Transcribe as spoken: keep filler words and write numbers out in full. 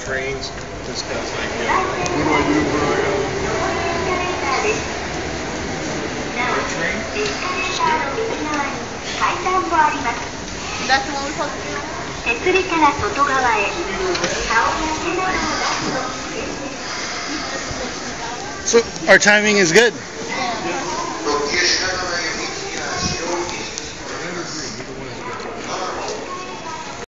trains just because like, you know, like, what do I do for like, a train? That's the one we're supposed to do. So our timing is good. Yeah.